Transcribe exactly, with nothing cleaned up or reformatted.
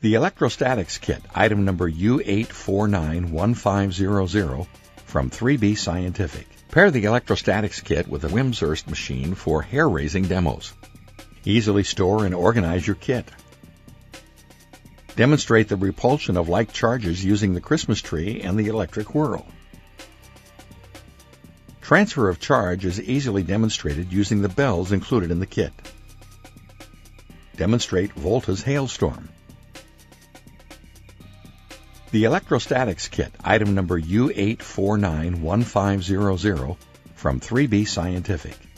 The Electrostatics Kit, item number U eight four nine one five zero zero from three B Scientific. Pair the Electrostatics Kit with a Wimshurst machine for hair-raising demos. Easily store and organize your kit. Demonstrate the repulsion of like charges using the Christmas tree and the electric whirl. Transfer of charge is easily demonstrated using the bells included in the kit. Demonstrate Volta's hailstorm. The Electrostatics Kit, item number U eight four nine one five zero zero from three B Scientific.